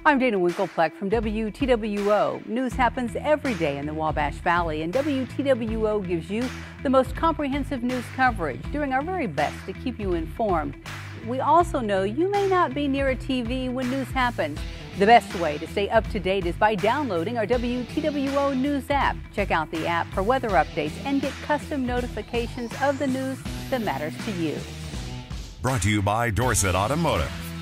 I'm Dana Winklepleck from WTWO. News happens every day in the Wabash Valley, and WTWO gives you the most comprehensive news coverage, doing our very best to keep you informed. We also know you may not be near a TV when news happens. The best way to stay up to date is by downloading our WTWO News app. Check out the app for weather updates and get custom notifications of the news that matters to you. Brought to you by Dorset Automotive.